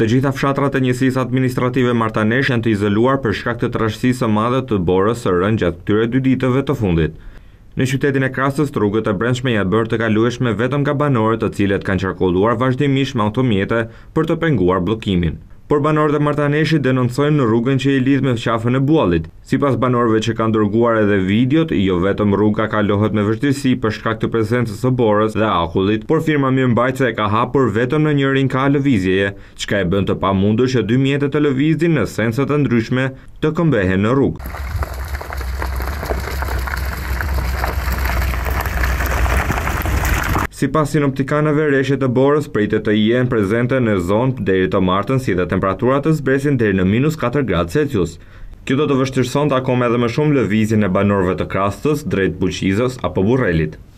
Të gjitha fshatrat e njësisë administrative Martanesh janë të izoluar për shkak të trashësisë së madhe të borës së rënë gjatë këtyre 2 ditëve të fundit. Në qytetin e Krastës, rrugët e brendshme janë bërë të kalueshme vetëm nga banorët, të cilët kanë qarkulluar vazhdimisht me automjete për të penguar bllokimin. Por banorët e Martaneshit denoncojnë në rrugën që i lidh me qafën e Buallit. Sipas banorëve që kanë dërguar edhe videot, jo vetëm rruga kalohet me vështirësi për shkak të prezencës së borës dhe akullit, por firma mirëmbajtëse e ka hapur vetëm në një rinka lëvizjeje, çka e bën të pamundur që 2 mjetet të lëvizin në sense të ndryshme të këmbehen në rrugë. Sipas sinoptikanëve, rreshtet e borës pritet të jenë prezente në zonë deri të martën, si dhe temperaturat të zbresin deri në -4 gradë Celsius. Kjo do të vështirësonte akoma edhe më shumë lëvizjen e banorëve të Krastës drejt Buqizës apo Burrelit.